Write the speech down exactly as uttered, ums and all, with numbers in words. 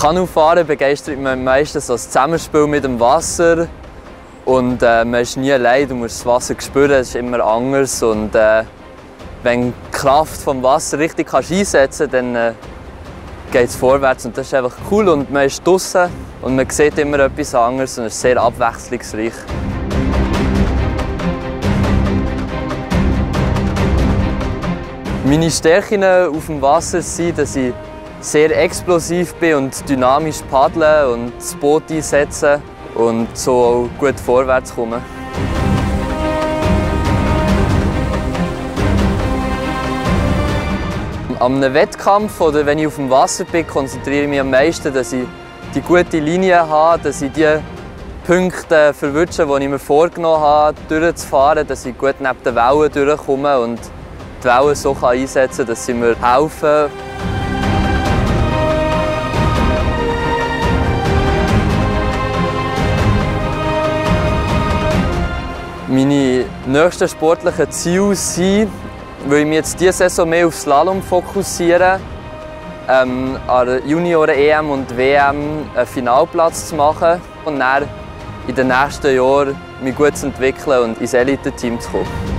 Kanufahren begeistert mich meistens das Zusammenspiel mit dem Wasser. Und äh, man ist nie allein, du musst das Wasser spüren, es ist immer anders. Und äh, wenn du die Kraft vom Wasser richtig kannst einsetzen kannst, dann äh, geht es vorwärts. Und das ist einfach cool. Und man ist draußen und man sieht immer etwas anderes und es ist sehr abwechslungsreich. Meine Stärken auf dem Wasser sind, dass ich sehr explosiv bin und dynamisch paddle und das Boot einsetze und so auch gut vorwärts komme. An einem Wettkampf oder wenn ich auf dem Wasser bin, konzentriere ich mich am meisten, dass ich die gute Linie habe, dass ich die Punkte verwünsche, die ich mir vorgenommen habe, durchzufahren, dass ich gut neben den Wellen durchkomme und die Wellen so einsetzen kann, dass sie mir helfen. Meine nächsten sportlichen Ziele sind, weil ich mich jetzt diese Saison mehr auf Slalom fokussiere, ähm, an der Junioren-E M und W M einen Finalplatz zu machen und dann in den nächsten Jahren mich gut zu entwickeln und ins Elite-Team zu kommen.